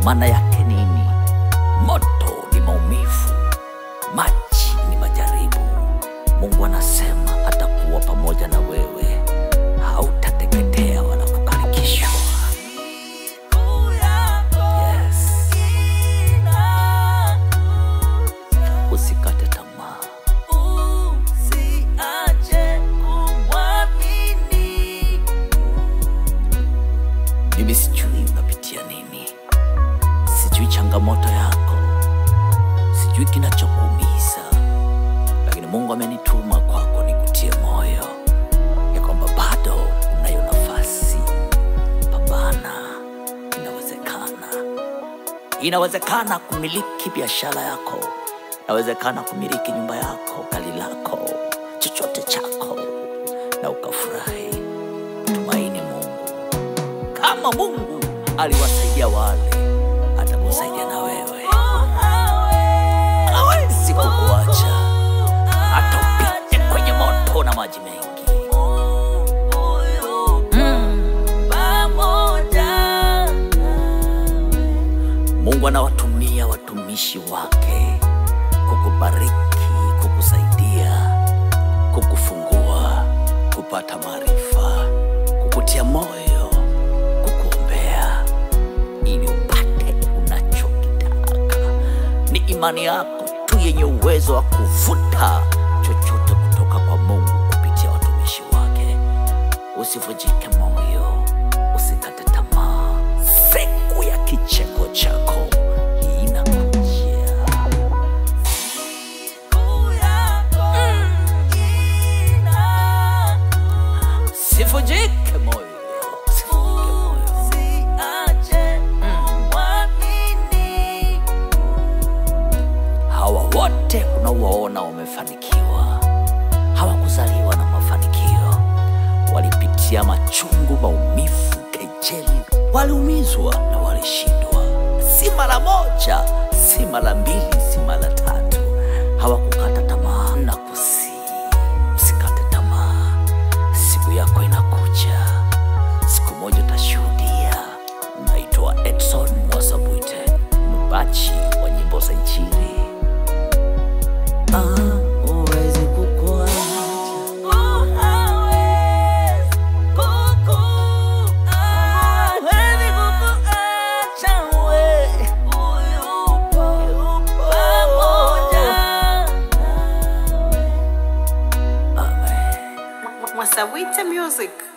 Maana yake nini? Moto ni maumivu, maji ni majaribu. Mungu anasema atakuwa pamoja na wewe, hautateketea wala kukarikishwa. Yes. Usikate tamaa. Usiache kumwamini. Mimi sijui unapitia nini, sijui changamoto yako, sijui kinachokuumiza, lakini Mungu amenituma kwako nikutie moyo ya kwamba bado unayo nafasi. Pambana, inawezekana. Inawezekana kumiliki biashara yako, inawezekana kumiliki nyumba yako, gari lako, chochote chako, na ukafurahi. Tumaini Mungu. Kama Mungu aliwasaidia wale, atakusaidia na wewe. Hawezi kukuacha hata upite kwenye moto na maji mengi. Mungu anawatumia watumishi wake kukubariki, kukusaidia, kukufungua, kupata maarifa, kukutia moyo, kukuombea ili upate unachokitaka. Ni imani yako tu yenye uwezo wa kuvuta chochote kutoka kwa Mungu kupitia watumishi wake. Usivunjike moyo, usikate tamaa. Siku ya kicheko chako inakuja. Usivunjike moyo. Hawa wote unaowaona wamefanikiwa hawakuzaliwa na mafanikio. Walipitia machungu, maumivu, kejeli, waliumizwa na walishindwa. Si mara moja, si mara mbili, si mara tatu. Hawakukata tamaa. Na usikate tamaa. Siku yako inakuja. Siku moja utashuhudia. Naitwa Edson Mwasabuite, mbachi wa nyimbo za Injili. Uwezi kukuacha. Mwasabuite Music.